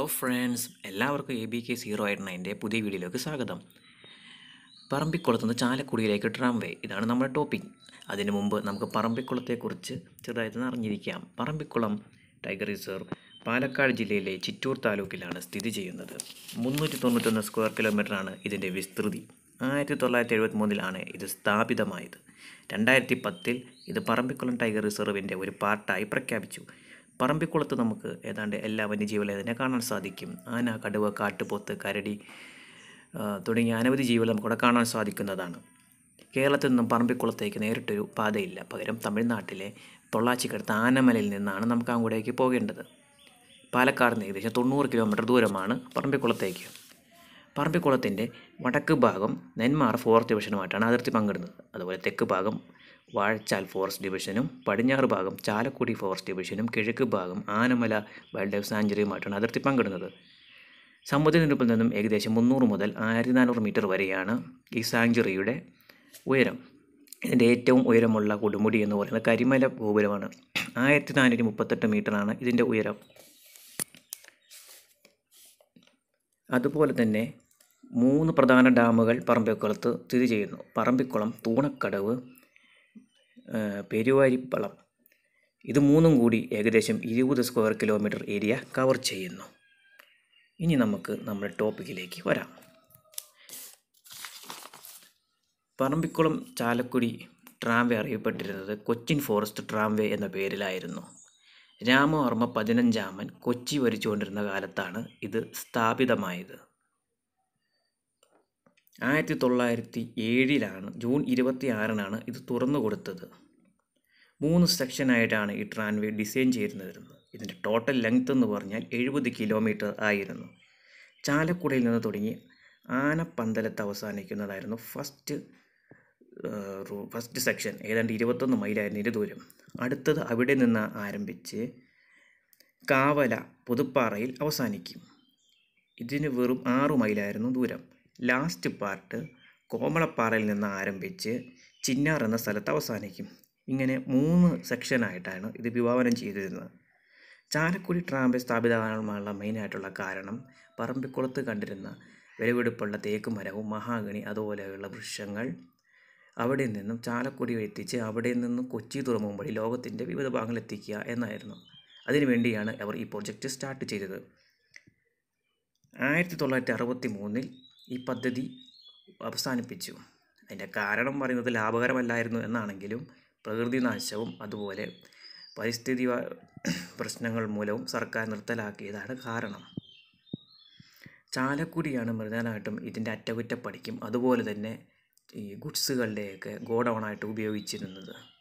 Hello friends, എല്ലാവർക്കും ABK089 പുതിയ വീഡിയോയിലേക്ക് സ്വാഗതം. പറമ്പിക്കുളത്തുനിന്ന് ചാലക്കുടിയിലേക്ക് ട്രാംവേ, ഇതാണ് നമ്മുടെ ടോപ്പിക്. അതിനു മുമ്പ് നമുക്ക് പറമ്പിക്കുളത്തെക്കുറിച്ച് ചെറുതായിട്ട് അറിഞ്ഞിരിക്കാം. പറമ്പിക്കുളം ടൈഗർ റിസർവ് പാലക്കാട് ജില്ലയിലെ ചിറ്റൂർ താലൂക്കിലാണ് സ്ഥിതി ചെയ്യുന്നത്. 391 സ്ക്വയർ കിലോമീറ്ററാണ് ഇതിൻ്റെ വിസ്തൃതി. 1973 ഇത് സ്ഥാപിതമായത്. 2010 ഇത് പറമ്പിക്കുളം ടൈഗർ റിസർവിൻ്റെ ഒരു പാർട്ടായി പ്രഖ്യാപിച്ചു. പറമ്പിക്കുളത്ത് നമുക്ക് ഏതാണ്ട് എല്ലാ വന്യജീവികളെ തന്നെ കാണാൻ സാധിക്കും. ആന, കടുവ, കാട്ടുപോത്ത്, കരടി തുടങ്ങിയ അനവധി ജീവികൾ നമുക്കിവിടെ കാണാൻ സാധിക്കുന്നതാണ്. കേരളത്തിൽ നിന്നും പറമ്പിക്കുളത്തേക്ക് നേരിട്ടൊരു പാതയില്ല. പകരം തമിഴ്നാട്ടിലെ പൊള്ളാച്ചിക്കടുത്ത ആനമലയിൽ നിന്നാണ് നമുക്ക് അങ്ങോട്ടേക്ക് പോകേണ്ടത്. പാലക്കാട് നിന്ന് ഏകദേശം 90 കിലോമീറ്റർ ദൂരമാണ് പറമ്പിക്കുളത്തേക്ക്. പറമ്പിക്കുളത്തിൻ്റെ വടക്ക് ഭാഗം നെന്മാറ ഫോറസ്റ്റ് ഡിവിഷനുമായിട്ടാണ് അതിർത്തി പങ്കിടുന്നത്. അതുപോലെ തെക്ക് ഭാഗം വാഴച്ചാൽ ഫോറസ്റ്റ് ഡിവിഷനും പടിഞ്ഞാറ് ഭാഗം ചാലക്കുടി ഫോറസ്റ്റ് ഡിവിഷനും കിഴക്ക് ഭാഗം ആനമല വൈൽഡ് ലൈഫ് സാഞ്ചുറിയുമായിട്ടാണ് അതിർത്തി പങ്കിടുന്നത്. സമുദ്രനിരപ്പിൽ നിന്നും ഏകദേശം 300 മുതൽ 1400 മീറ്റർ വരെയാണ് ഈ സാഞ്ചുറിയുടെ ഉയരം. ഇതിൻ്റെ ഏറ്റവും ഉയരമുള്ള കൊടുമുടി എന്ന് പറയുന്നത് കരിമല ഗോപുരമാണ്. 1438 മീറ്ററാണ് ഇതിൻ്റെ ഉയരം. അതുപോലെ തന്നെ 3 പ്രധാന ഡാമുകൾ പറമ്പിക്കുളത്ത് സ്ഥിതി ചെയ്യുന്നു. പറമ്പിക്കുളം, തൂണക്കടവ്, പെരുവാരിപ്പളം. ഇത് മൂന്നും കൂടി ഏകദേശം 20 സ്ക്വയർ കിലോമീറ്റർ ഏരിയ കവർ ചെയ്യുന്നു. ഇനി നമുക്ക് നമ്മുടെ ടോപ്പിക്കിലേക്ക് വരാം. പറമ്പിക്കുളം ചാലക്കുടി ട്രാംവേ അറിയപ്പെട്ടിരുന്നത് കൊച്ചിൻ ഫോറസ്റ്റ് ട്രാംവേ എന്ന പേരിലായിരുന്നു. രാമവർമ്മ 15 കൊച്ചി ഭരിച്ചുകൊണ്ടിരുന്ന കാലത്താണ് ഇത് സ്ഥാപിതമായത്. 1907 ജൂൺ 26 ഇത് തുറന്നു കൊടുത്തത്. 3 സെക്ഷനായിട്ടാണ് ഈ ട്രാൻവേ ഡിസൈൻ ചെയ്തിരുന്നത്. ഇതിൻ്റെ ടോട്ടൽ ലെങ്ത് എന്ന് പറഞ്ഞാൽ 70 കിലോമീറ്റർ ആയിരുന്നു. ചാലക്കുടിയിൽ നിന്ന് തുടങ്ങി ആനപ്പന്തലത്ത് അവസാനിക്കുന്നതായിരുന്നു ഫസ്റ്റ് സെക്ഷൻ. ഏതാണ്ട് 21 മൈലായിരുന്നു ഇതിൻ്റെ ദൂരം. അടുത്തത് അവിടെ നിന്ന് ആരംഭിച്ച് കാവല പുതുപ്പാറയിൽ അവസാനിക്കും. ഇതിന് വെറും 6 മൈലായിരുന്നു ദൂരം. ലാസ്റ്റ് പാർട്ട് കോമളപ്പാറയിൽ നിന്ന് ആരംഭിച്ച് ചിന്നാർ എന്ന സ്ഥലത്ത് അവസാനിക്കും. ഇങ്ങനെ 3 സെക്ഷനായിട്ടാണ് ഇത് വിഭാവനം ചെയ്തിരുന്നത്. ചാലക്കുടി ട്രാംവേ സ്ഥാപിതമാകാനുള്ള മെയിനായിട്ടുള്ള കാരണം പറമ്പിക്കുളത്ത് കണ്ടിരുന്ന വിലപിടിപ്പുള്ള തേക്ക് മരവും മഹാഗണി അതുപോലെയുള്ള വൃക്ഷങ്ങൾ അവിടെ നിന്നും ചാലക്കുടി എത്തിച്ച് അവിടെ നിന്നും കൊച്ചി തുറമുഖം വഴി ലോകത്തിൻ്റെ വിവിധ ഭാഗങ്ങളിലെത്തിക്കുക എന്നായിരുന്നു. അതിനുവേണ്ടിയാണ് അവർ ഈ പ്രൊജക്റ്റ് സ്റ്റാർട്ട് ചെയ്തത്. 1963 ഈ പദ്ധതി അവസാനിപ്പിച്ചു. അതിൻ്റെ കാരണം പറയുന്നത് ലാഭകരമല്ലായിരുന്നു എന്നാണെങ്കിലും പ്രകൃതി നാശവും അതുപോലെ പരിസ്ഥിതി പ്രശ്നങ്ങൾ മൂലവും സർക്കാർ നിർത്തലാക്കിയതാണ് കാരണം. ചാലക്കുടിയാണ് പ്രധാനമായിട്ടും ഇതിൻ്റെ അറ്റകുറ്റപ്പണിക്കും അതുപോലെ തന്നെ ഈ ഗുഡ്സുകളുടെയൊക്കെ ഗോഡൗണായിട്ട് ഉപയോഗിച്ചിരുന്നത്.